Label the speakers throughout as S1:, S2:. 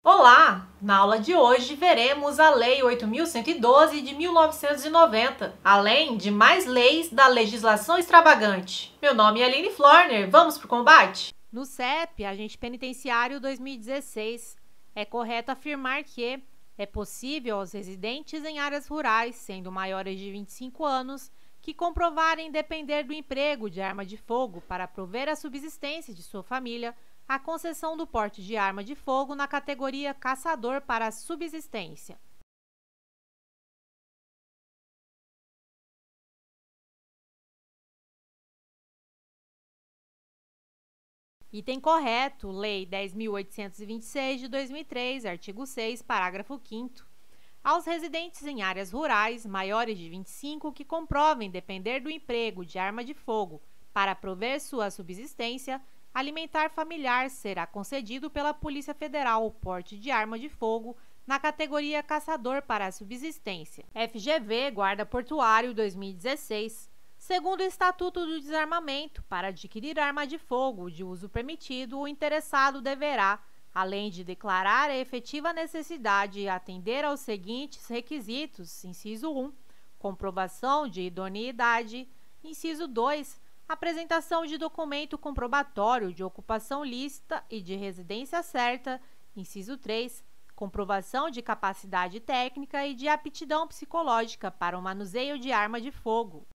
S1: Olá! Na aula de hoje veremos a Lei 8.112 de 1990, além de mais leis da legislação extravagante. Meu nome é Aline Florner, vamos para o combate? No CEP, Agente Penitenciário 2016, é correto afirmar que é possível aos residentes em áreas rurais, sendo maiores de 25 anos, que comprovarem depender do emprego de arma de fogo para prover a subsistência de sua família, a concessão do porte de arma de fogo na categoria caçador para subsistência. Item correto, Lei 10.826 de 2003, artigo 6, parágrafo 5º. Aos residentes em áreas rurais maiores de 25 que comprovem depender do emprego de arma de fogo para prover sua subsistência, alimentar familiar será concedido pela Polícia Federal o porte de arma de fogo na categoria caçador para subsistência. FGV, Guarda Portuário 2016. Segundo o Estatuto do Desarmamento, para adquirir arma de fogo de uso permitido, o interessado deverá, além de declarar a efetiva necessidade e atender aos seguintes requisitos: inciso 1, comprovação de idoneidade; inciso 2, apresentação de documento comprobatório de ocupação lícita e de residência certa; inciso 3, comprovação de capacidade técnica e de aptidão psicológica para o manuseio de arma de fogo.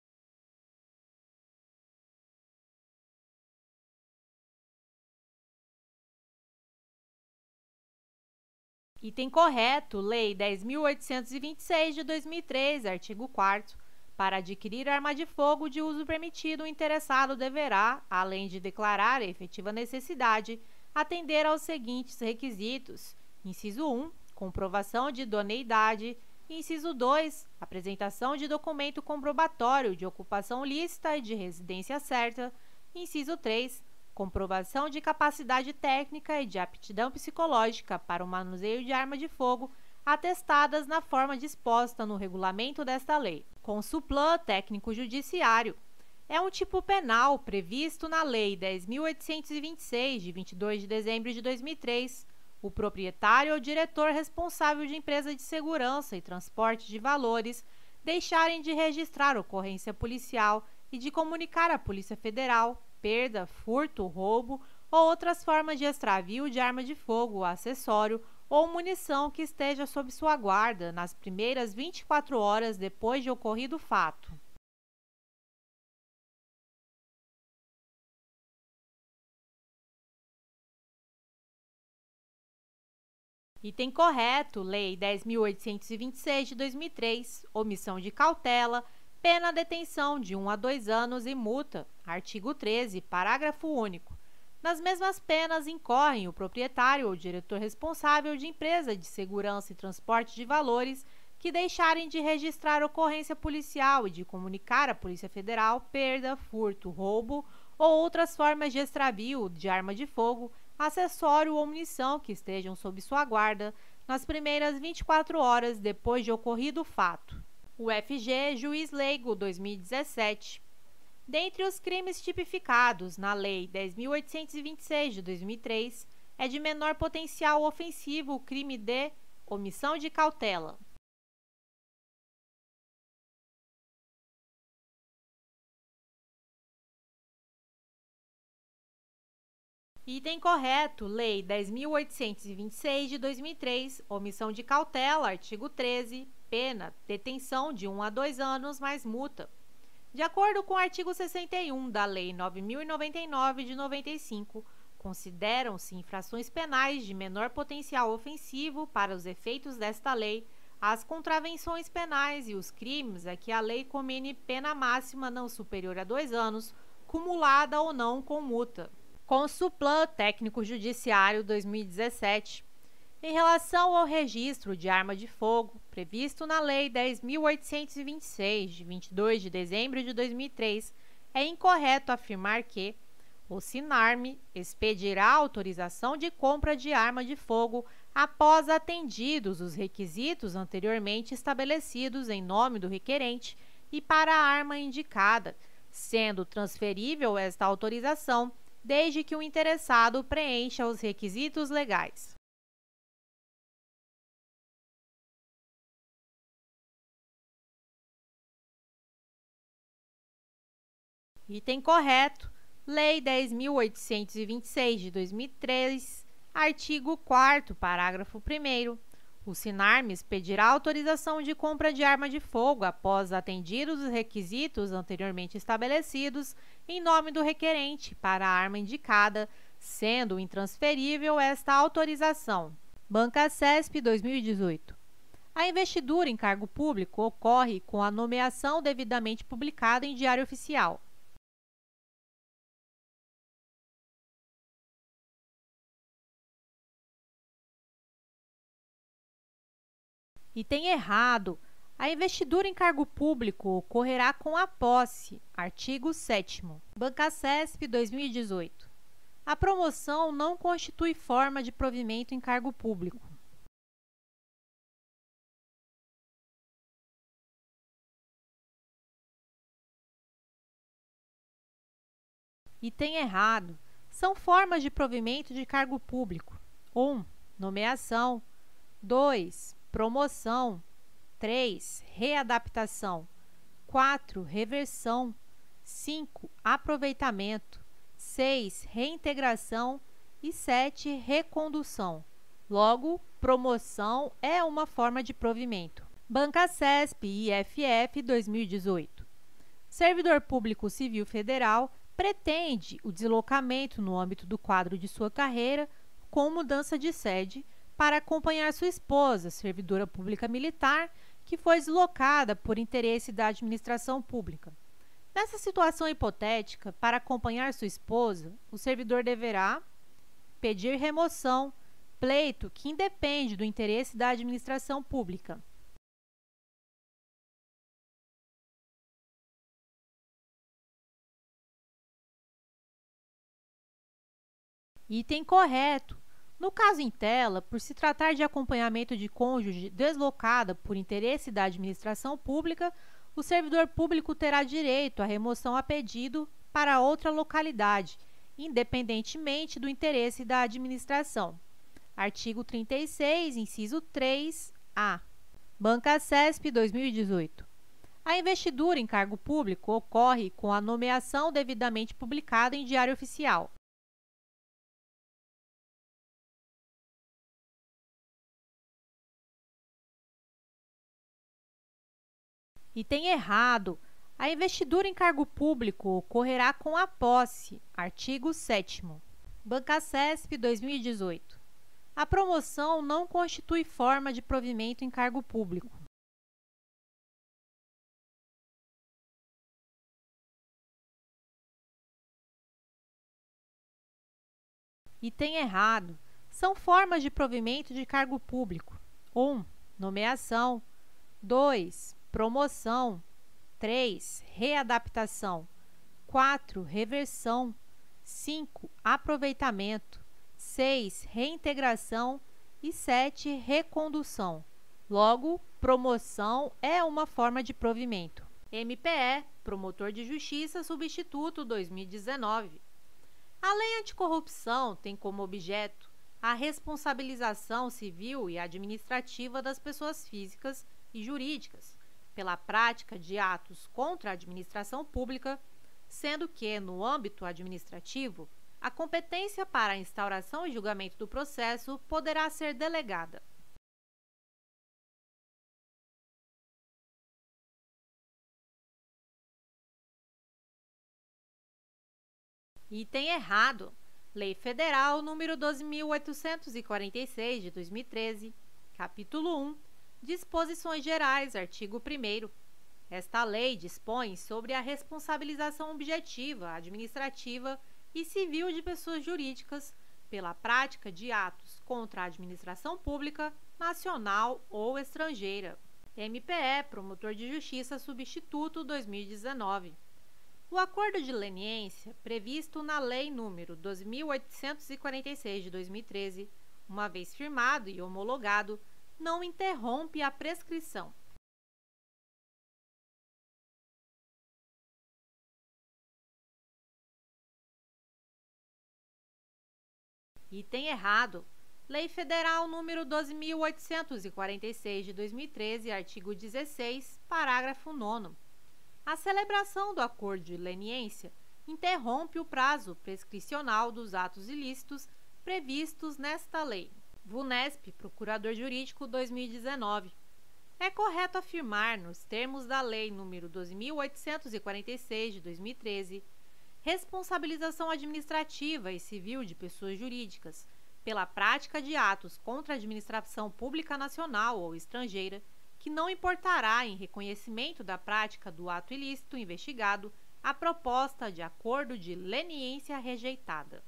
S1: Item correto, Lei 10.826 de 2003, artigo 4º. Para adquirir arma de fogo de uso permitido, o interessado deverá, além de declarar a efetiva necessidade, atender aos seguintes requisitos: inciso 1, comprovação de idoneidade; inciso 2, apresentação de documento comprobatório de ocupação lícita e de residência certa; inciso 3, comprovação de capacidade técnica e de aptidão psicológica para o manuseio de arma de fogo, atestadas na forma disposta no regulamento desta lei. Consuplã técnico judiciário é um tipo penal previsto na Lei 10.826, de 22 de dezembro de 2003. O proprietário ou diretor responsável de empresa de segurança e transporte de valores deixarem de registrar ocorrência policial e de comunicar à Polícia Federal perda, furto, roubo ou outras formas de extravio de arma de fogo, acessório ou munição que esteja sob sua guarda nas primeiras 24 horas depois de ocorrido o fato. Item correto, Lei 10.826 de 2003, omissão de cautela, pena detenção de 1 a 2 anos e multa. Artigo 13, parágrafo único. Nas mesmas penas incorrem o proprietário ou diretor responsável de empresa de segurança e transporte de valores que deixarem de registrar ocorrência policial e de comunicar à Polícia Federal perda, furto, roubo ou outras formas de extravio de arma de fogo, acessório ou munição que estejam sob sua guarda nas primeiras 24 horas depois de ocorrido o fato. UFG, Juiz Leigo, 2017. Dentre os crimes tipificados na Lei 10.826 de 2003, é de menor potencial ofensivo o crime de omissão de cautela. Item correto, Lei 10.826 de 2003, omissão de cautela, artigo 13, pena, detenção de 1 a 2 anos mais multa. De acordo com o artigo 61 da Lei 9.099 de 95, consideram-se infrações penais de menor potencial ofensivo para os efeitos desta lei as contravenções penais e os crimes a que a lei comine pena máxima não superior a 2 anos, cumulada ou não com multa. Consuplã técnico judiciário 2017. Em relação ao registro de arma de fogo, previsto na Lei 10.826, de 22 de dezembro de 2003, é incorreto afirmar que o SINARME expedirá autorização de compra de arma de fogo após atendidos os requisitos anteriormente estabelecidos em nome do requerente e para a arma indicada, sendo transferível esta autorização desde que o interessado preencha os requisitos legais. Item correto. Lei 10.826 de 2003, artigo 4º, parágrafo 1º. O Sinarmes pedirá autorização de compra de arma de fogo após atendidos os requisitos anteriormente estabelecidos em nome do requerente para a arma indicada, sendo intransferível esta autorização. Banca CESP 2018. A investidura em cargo público ocorre com a nomeação devidamente publicada em Diário Oficial. Item errado. A investidura em cargo público ocorrerá com a posse. Artigo 7º. Banca CESP 2018. A promoção não constitui forma de provimento em cargo público. Item errado. São formas de provimento de cargo público: 1. Nomeação. 2. Promoção. 3. Readaptação. 4. Reversão. 5. Aproveitamento. 6. Reintegração. E 7. Recondução. Logo, promoção é uma forma de provimento. Banca CESP e IFF 2018. Servidor Público Civil Federal pretende o deslocamento no âmbito do quadro de sua carreira com mudança de sede para acompanhar sua esposa, servidora pública militar, que foi deslocada por interesse da administração pública. Nessa situação hipotética, para acompanhar sua esposa, o servidor deverá pedir remoção, pleito que independe do interesse da administração pública. Item correto. No caso em tela, por se tratar de acompanhamento de cônjuge deslocada por interesse da administração pública, o servidor público terá direito à remoção a pedido para outra localidade, independentemente do interesse da administração. Artigo 36, inciso 3-A. Banca CESP 2018. A investidura em cargo público ocorre com a nomeação devidamente publicada em Diário Oficial. Item errado. A investidura em cargo público ocorrerá com a posse. Artigo 7º. Banca CESP 2018. A promoção não constitui forma de provimento em cargo público. Item errado. São formas de provimento de cargo público: 1. Nomeação. 2. Promoção. 3. Readaptação. 4. Reversão. 5. Aproveitamento. 6. Reintegração. E 7. Recondução. Logo, promoção é uma forma de provimento. MPE, Promotor de Justiça, Substituto 2019. A Lei Anticorrupção tem como objeto a responsabilização civil e administrativa das pessoas físicas e jurídicas pela prática de atos contra a administração pública, sendo que, no âmbito administrativo, a competência para a instauração e julgamento do processo poderá ser delegada. Item errado. Lei Federal nº 12.846, de 2013, capítulo 1, Disposições Gerais, artigo 1º. Esta lei dispõe sobre a responsabilização objetiva, administrativa e civil de pessoas jurídicas pela prática de atos contra a administração pública, nacional ou estrangeira. MPE, Promotor de Justiça Substituto 2019. O acordo de leniência, previsto na Lei nº 12.846 de 2013, uma vez firmado e homologado, não interrompe a prescrição. Item errado. Lei Federal nº 12.846 de 2013, artigo 16, parágrafo 9º. A celebração do acordo de leniência interrompe o prazo prescricional dos atos ilícitos previstos nesta lei. VUNESP, Procurador Jurídico 2019. É correto afirmar, nos termos da Lei nº 12.846, de 2013, responsabilização administrativa e civil de pessoas jurídicas pela prática de atos contra a administração pública nacional ou estrangeira, que não importará em reconhecimento da prática do ato ilícito investigado a proposta de acordo de leniência rejeitada.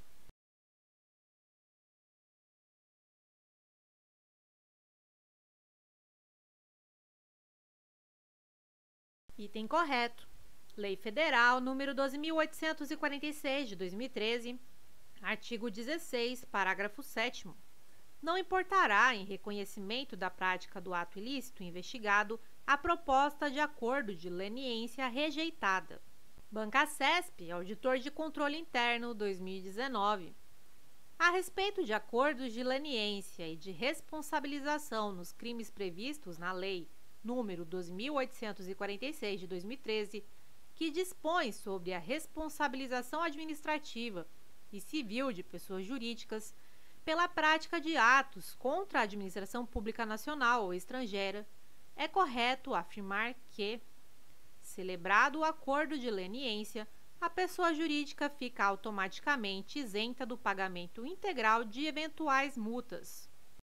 S1: Item correto. Lei Federal nº 12.846, de 2013, artigo 16, parágrafo 7º. Não importará em reconhecimento da prática do ato ilícito investigado a proposta de acordo de leniência rejeitada. Bancacesp, Auditor de Controle Interno 2019. A respeito de acordos de leniência e de responsabilização nos crimes previstos na Lei nº 12.846, de 2013, que dispõe sobre a responsabilização administrativa e civil de pessoas jurídicas pela prática de atos contra a administração pública nacional ou estrangeira, é correto afirmar que, celebrado o acordo de leniência, a pessoa jurídica fica automaticamente isenta do pagamento integral de eventuais multas.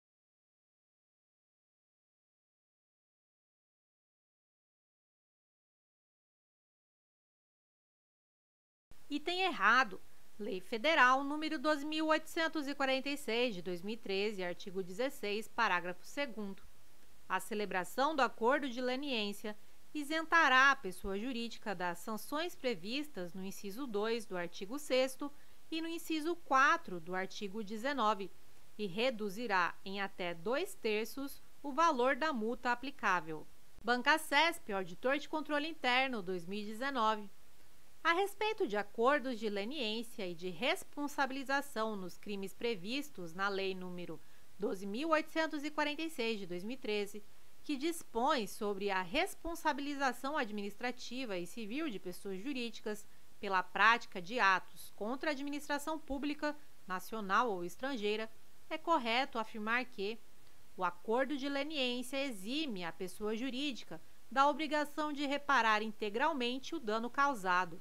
S1: Item errado. Lei Federal nº 12.846, de 2013, artigo 16, parágrafo 2º. A celebração do acordo de leniência isentará a pessoa jurídica das sanções previstas no inciso 2 do artigo 6º e no inciso 4 do artigo 19 e reduzirá em até 2/3 o valor da multa aplicável. Bancacesp, Auditor de Controle Interno 2019. A respeito de acordos de leniência e de responsabilização nos crimes previstos na Lei nº 12.846, de 2013, que dispõe sobre a responsabilização administrativa e civil de pessoas jurídicas pela prática de atos contra a administração pública, nacional ou estrangeira, é correto afirmar que o acordo de leniência exime a pessoa jurídica da obrigação de reparar integralmente o dano causado.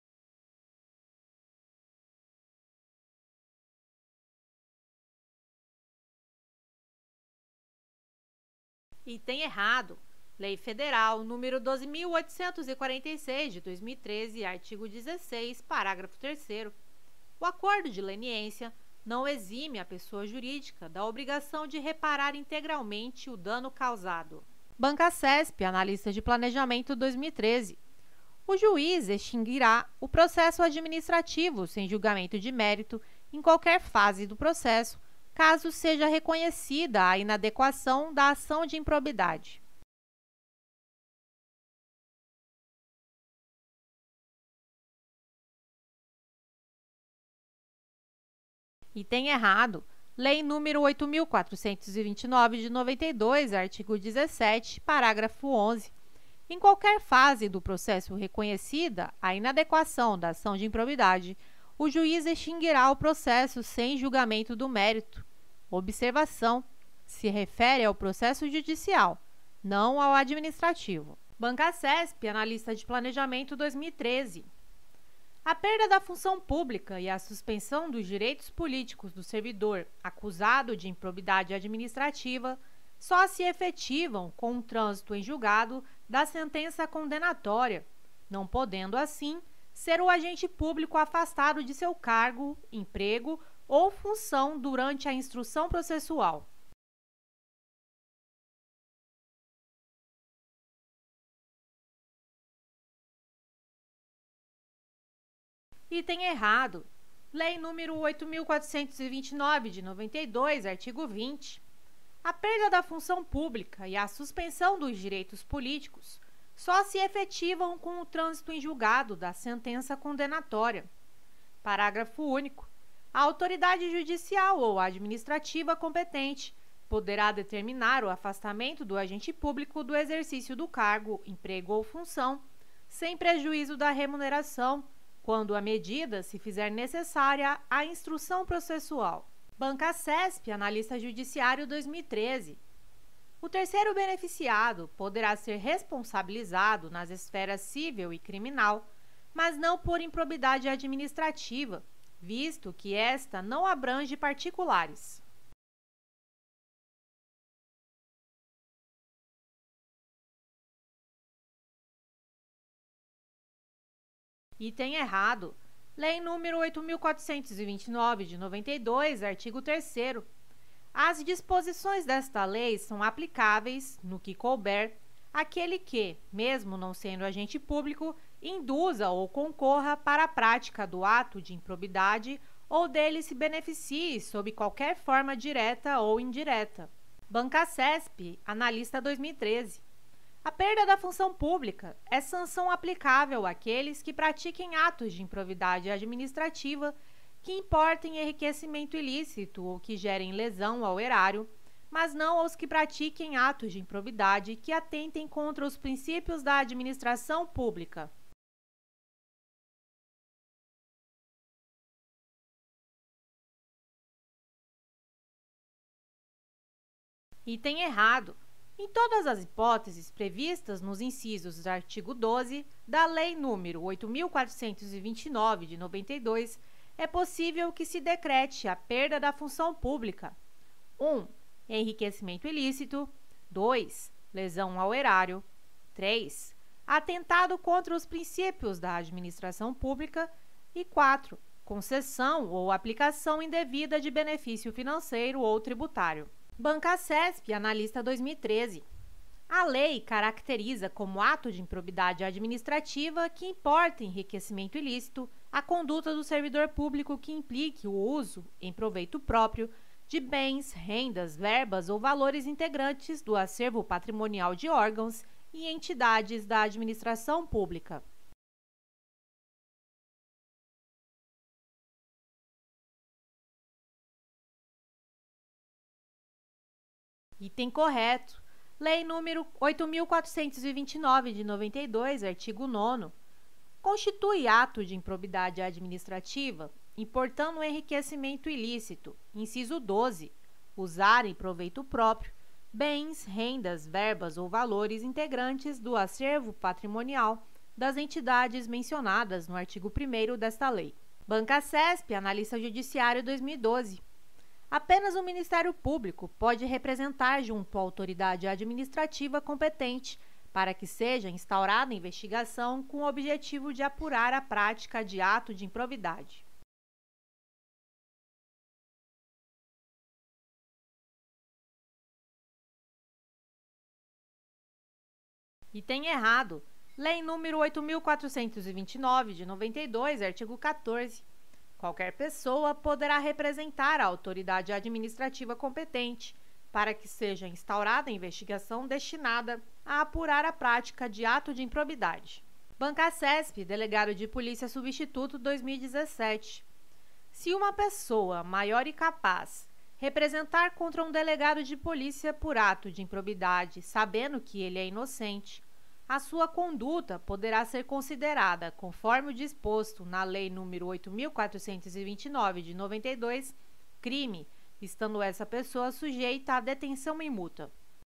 S1: Item errado. Lei Federal nº 12.846, de 2013, artigo 16, parágrafo 3º. O acordo de leniência não exime a pessoa jurídica da obrigação de reparar integralmente o dano causado. Bancacesp, Analista de Planejamento 2013. O juiz extinguirá o processo administrativo sem julgamento de mérito em qualquer fase do processo, caso seja reconhecida a inadequação da ação de improbidade. Item errado. Lei nº 8.429, de 92, artigo 17, parágrafo 11. Em qualquer fase do processo reconhecida a inadequação da ação de improbidade, o juiz extinguirá o processo sem julgamento do mérito. Observação: se refere ao processo judicial, não ao administrativo. Bancacesp, Analista de Planejamento 2013. A perda da função pública e a suspensão dos direitos políticos do servidor acusado de improbidade administrativa só se efetivam com o trânsito em julgado da sentença condenatória, não podendo, assim, ser o agente público afastado de seu cargo, emprego ou função durante a instrução processual. Item errado. Lei nº 8.429, de 92, artigo 20. A perda da função pública e a suspensão dos direitos políticos só se efetivam com o trânsito em julgado da sentença condenatória. Parágrafo único. A autoridade judicial ou administrativa competente poderá determinar o afastamento do agente público do exercício do cargo, emprego ou função, sem prejuízo da remuneração, quando a medida se fizer necessária à instrução processual. Bancacesp, analista judiciário 2013. O terceiro beneficiado poderá ser responsabilizado nas esferas civil e criminal, mas não por improbidade administrativa, visto que esta não abrange particulares. Item errado. Lei nº 8.429, de 92, artigo 3º. As disposições desta lei são aplicáveis, no que couber, àquele que, mesmo não sendo agente público, induza ou concorra para a prática do ato de improbidade ou dele se beneficie sob qualquer forma direta ou indireta. Bancacesp, analista 2013. A perda da função pública é sanção aplicável àqueles que pratiquem atos de improbidade administrativa que importem enriquecimento ilícito ou que gerem lesão ao erário, mas não aos que pratiquem atos de improbidade que atentem contra os princípios da administração pública. Item errado. Em todas as hipóteses previstas nos incisos do artigo 12 da Lei nº 8.429, de 92, é possível que se decrete a perda da função pública: 1. Enriquecimento ilícito. 2. Lesão ao erário. 3. Atentado contra os princípios da administração pública. E 4. Concessão ou aplicação indevida de benefício financeiro ou tributário. Bancacesp, analista 2013. A lei caracteriza como ato de improbidade administrativa que importa enriquecimento ilícito a conduta do servidor público que implique o uso, em proveito próprio, de bens, rendas, verbas ou valores integrantes do acervo patrimonial de órgãos e entidades da administração pública. Item correto. Lei nº 8.429, de 92, artigo 9º. Constitui ato de improbidade administrativa, importando o enriquecimento ilícito, inciso 12, usar em proveito próprio bens, rendas, verbas ou valores integrantes do acervo patrimonial das entidades mencionadas no artigo 1º desta lei. Bancacesp, analista judiciário 2012. Apenas o Ministério Público pode representar junto à autoridade administrativa competente para que seja instaurada investigação com o objetivo de apurar a prática de ato de improbidade. Item errado. Lei nº 8.429, de 92, artigo 14. Qualquer pessoa poderá representar a autoridade administrativa competente para que seja instaurada investigação destinada a apurar a prática de ato de improbidade. Bancacesp, delegado de Polícia Substituto 2017. Se uma pessoa maior e capaz representar contra um delegado de polícia por ato de improbidade, sabendo que ele é inocente, a sua conduta poderá ser considerada, conforme o disposto na Lei nº 8.429, de 92, crime, estando essa pessoa sujeita à detenção e multa.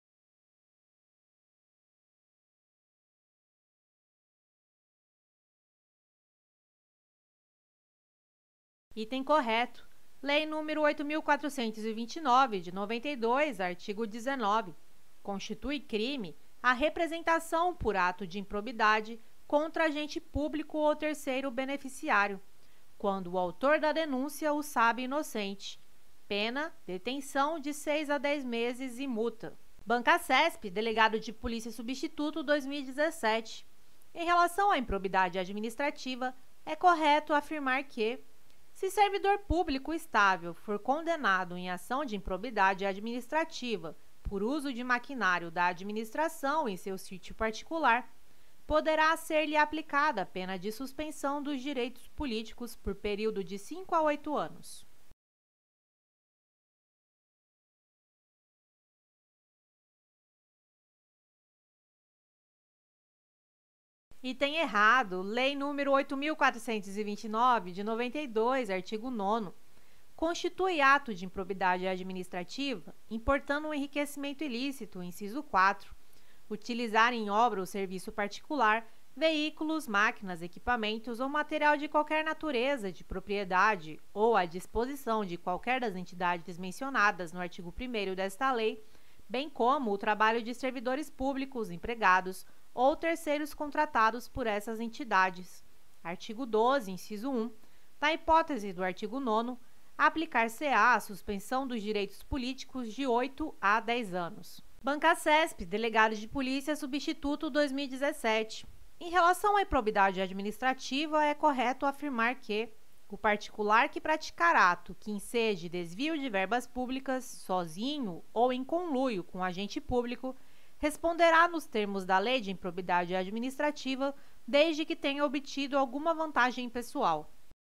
S1: Item correto. Lei nº 8.429, de 92, artigo 19. Constitui crime a representação por ato de improbidade contra agente público ou terceiro beneficiário, quando o autor da denúncia o sabe inocente. Pena, detenção de 6 a 10 meses e multa. Bancacesp, delegado de Polícia Substituto 2017. Em relação à improbidade administrativa, é correto afirmar que, se servidor público estável for condenado em ação de improbidade administrativa por uso de maquinário da administração em seu sítio particular, poderá ser-lhe aplicada a pena de suspensão dos direitos políticos por período de 5 a 8 anos. Item errado, Lei nº 8.429, de 92, artigo 9º, constitui ato de improbidade administrativa, importando um enriquecimento ilícito, inciso 4, utilizar em obra ou serviço particular veículos, máquinas, equipamentos ou material de qualquer natureza de propriedade ou à disposição de qualquer das entidades mencionadas no artigo 1º desta lei, bem como o trabalho de servidores públicos, empregados ou terceiros contratados por essas entidades. Artigo 12, inciso 1. Na hipótese do artigo 9º, aplicar-se-á a suspensão dos direitos políticos de 8 a 10 anos. Bancacesp, Delegado de Polícia Substituto 2017. Em relação à improbidade administrativa, é correto afirmar que o particular que praticar ato que enseje desvio de verbas públicas, sozinho ou em conluio com agente público, responderá nos termos da Lei de Improbidade Administrativa, desde que tenha obtido alguma vantagem pessoal.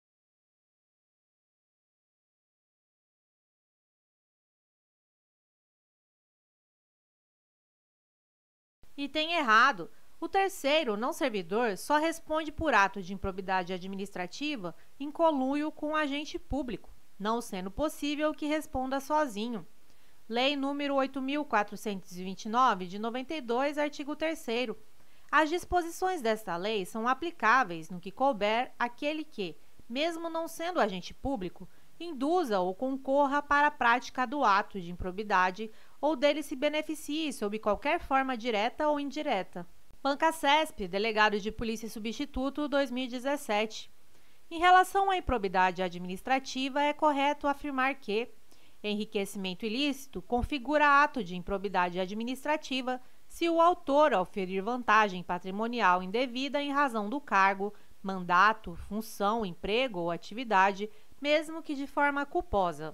S1: Item errado. O terceiro, não servidor, só responde por ato de improbidade administrativa em conluio com o agente público, não sendo possível que responda sozinho. Lei nº 8.429, de 92, artigo 3º. As disposições desta lei são aplicáveis no que couber àquele que, mesmo não sendo agente público, induza ou concorra para a prática do ato de improbidade ou dele se beneficie sob qualquer forma direta ou indireta. Bancacesp, Delegado de Polícia Substituto 2017. Em relação à improbidade administrativa, é correto afirmar que enriquecimento ilícito configura ato de improbidade administrativa se o autor oferir vantagem patrimonial indevida em razão do cargo, mandato, função, emprego ou atividade, mesmo que de forma culposa.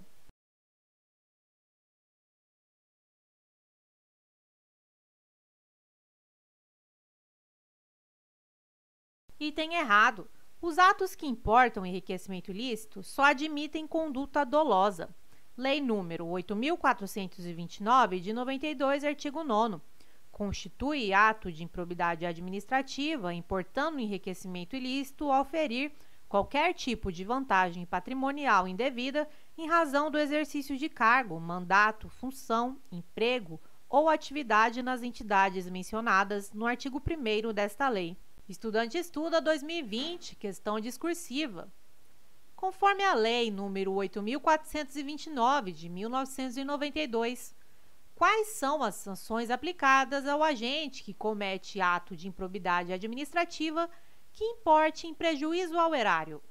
S1: Item errado. Os atos que importam enriquecimento ilícito só admitem conduta dolosa. Lei nº 8.429, de 92, artigo 9º. Constitui ato de improbidade administrativa, importando enriquecimento ilícito ao ferir qualquer tipo de vantagem patrimonial indevida em razão do exercício de cargo, mandato, função, emprego ou atividade nas entidades mencionadas no artigo 1º desta lei. Estudante estuda 2020, questão discursiva. Conforme a Lei nº 8.429, de 1992, quais são as sanções aplicadas ao agente que comete ato de improbidade administrativa que importe em prejuízo ao erário?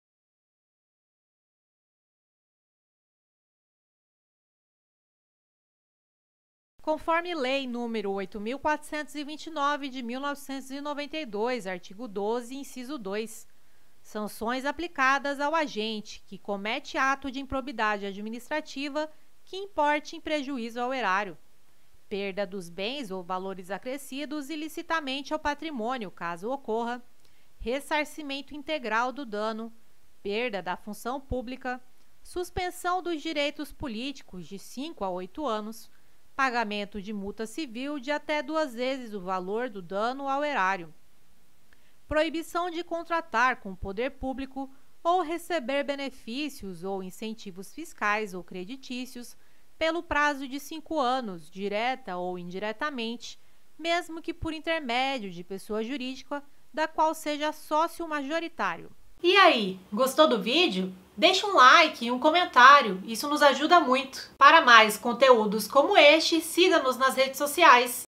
S1: Conforme Lei nº 8.429, de 1992, artigo 12, inciso 2, sanções aplicadas ao agente que comete ato de improbidade administrativa que importe em prejuízo ao erário: perda dos bens ou valores acrescidos ilicitamente ao patrimônio, caso ocorra, ressarcimento integral do dano, perda da função pública, suspensão dos direitos políticos de 5 a 8 anos, pagamento de multa civil de até 2 vezes o valor do dano ao erário, proibição de contratar com o poder público ou receber benefícios ou incentivos fiscais ou creditícios pelo prazo de 5 anos, direta ou indiretamente, mesmo que por intermédio de pessoa jurídica da qual seja sócio majoritário. E aí, gostou do vídeo? Deixa um like e um comentário, isso nos ajuda muito. Para mais conteúdos como este, siga-nos nas redes sociais.